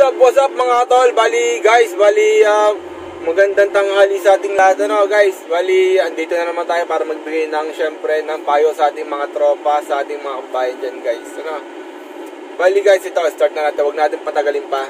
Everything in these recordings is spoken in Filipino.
What's up mga tol? Bali magandang tanghali sa ating lahat guys. Bali, andito na naman tayo para magbigay ng syempre ng payo sa ating mga tropa, sa ating mga kabayan dyan guys. Bali guys, ito, start na natin, huwag natin patagalin pa.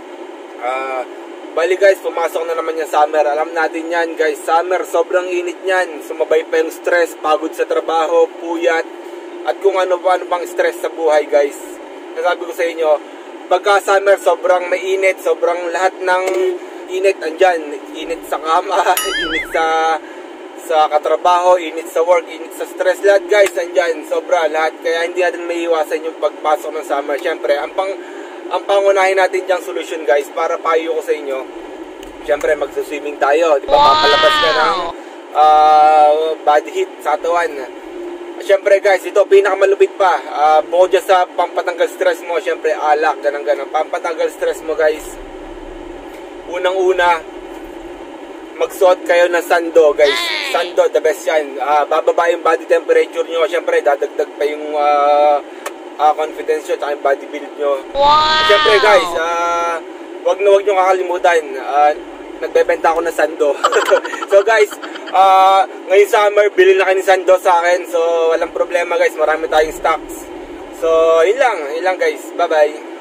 Bali guys, pumasok na naman yung summer. Alam natin yan guys, summer, sobrang init yan. Sumabay pa yung stress, pagod sa trabaho, puyat, at kung ano pang stress sa buhay guys. Nasabi ko sa inyo, pagka summer, sobrang mainit, sobrang lahat ng init andyan. Init sa kama, init sa katrabaho, init sa work, init sa stress. Lahat guys, andyan, sobra, lahat. Kaya hindi natin may iwasan yung pagpasok ng summer. Siyempre, ang pangunahin natin diyang solusyon guys, para payo ko sa inyo. Siyempre, magsuswimming tayo. Di ba, papalabas ka ng body heat sa katawan. Siyempre guys, ito pinakamalupit pa. Bukod dyan sa pampatanggal stress mo, siyempre alak, ganang-ganang. Pampatanggal stress mo guys, unang-una, magsuot kayo ng sando guys. Sando, the best yan. Bababa yung body temperature nyo. Siyempre, dadagdag pa yung confidence nyo, tsaka yung body build nyo. Siyempre guys, wag nyo kakalimutan, nagbebenta ako ng sando. So guys, ngayong summer, bilhin na kayo ng sando sa akin. So walang problema guys, marami tayong stocks. So yun lang guys, bye bye.